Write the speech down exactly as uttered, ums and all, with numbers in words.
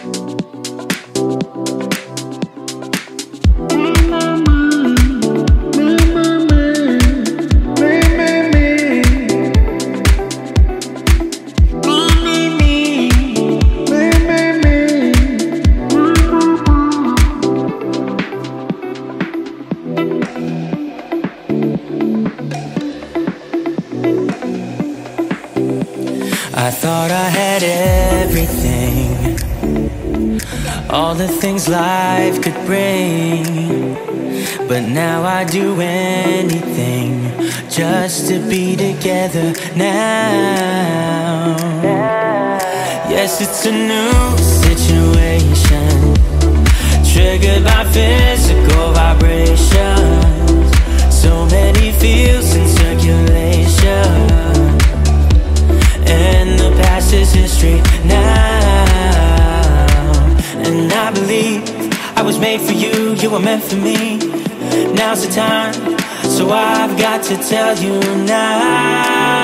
I thought I had everything, all the things life could bring, but now I do anything just to be together now. Yes, it's a new situation, triggered by physical vibrations. So many feels in circulation, and the past is history now. And I believe I was made for you, you were meant for me. Now's the time, so I've got to tell you now.